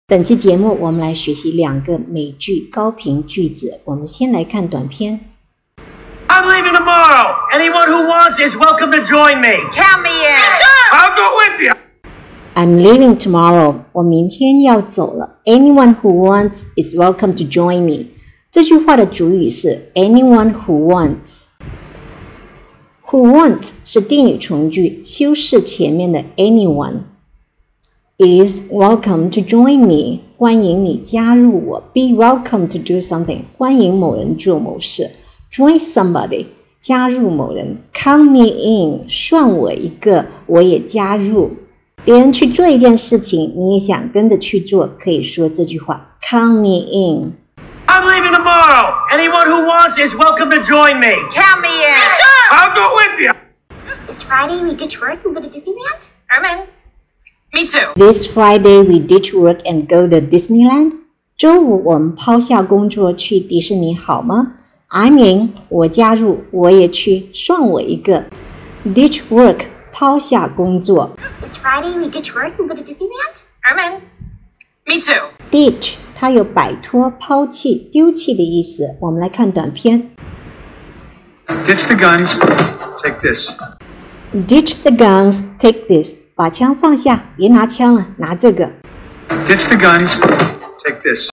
本期节目我们来学习2个美句高频句子。我们先来看短篇。 I'm leaving tomorrow. Anyone who wants is welcome to join me. Count me in. I'll go with you. I'm leaving tomorrow. 我明天要走了。Anyone who wants is welcome to join me. 这句话的主语是 anyone who wants。Who want 是定语从句，修饰前面的 anyone。Is welcome to join me. 欢迎你加入我。Be welcome to do something. 欢迎某人做某事。Join somebody. 加入某人。Count me in. 算我一个，我也加入。别人去做一件事情，你也想跟着去做，可以说这句话 Count me in. I'm leaving tomorrow. Anyone who wants is welcome to join me. Count me in. I'll go with you. This Friday we ditch work and go to Disneyland? I'm in. Me too. This Friday we ditch work and go to Disneyland. 周五我们抛下工作去迪士尼好吗？ I'm in. 我加入，我也去，算我一个。Ditch work. 抛下工作。 This Friday we ditch work and go to Disneyland? I'm in. Me too. Ditch 它有摆脱、抛弃、丢弃的意思。我们来看短篇。 Ditch the guns. Take this. Ditch the guns, take this. 把枪放下，别拿枪了，拿这个。 Ditch the guns. Take this.